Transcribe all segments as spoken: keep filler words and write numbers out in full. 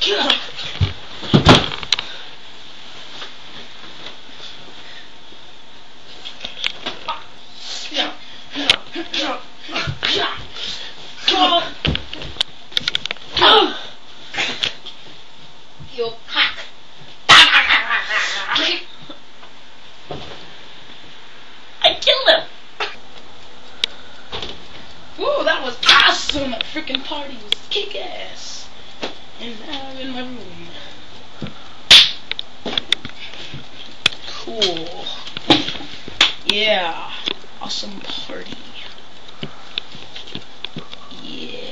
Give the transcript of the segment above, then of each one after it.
You cock. I killed him. Whoa, that was awesome. That freaking party was kick ass. And now I'm in my room. Cool. Yeah. Awesome party. Yeah.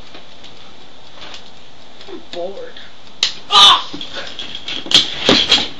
I'm bored. Ah!